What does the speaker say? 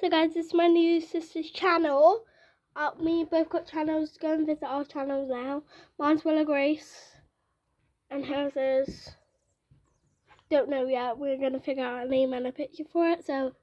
So guys, this is my new sister's channel. Me both got channels. Go and visit our channels now. Mine's Willow Grace, and hers is, don't know yet. We're gonna figure out a name and a picture for it. So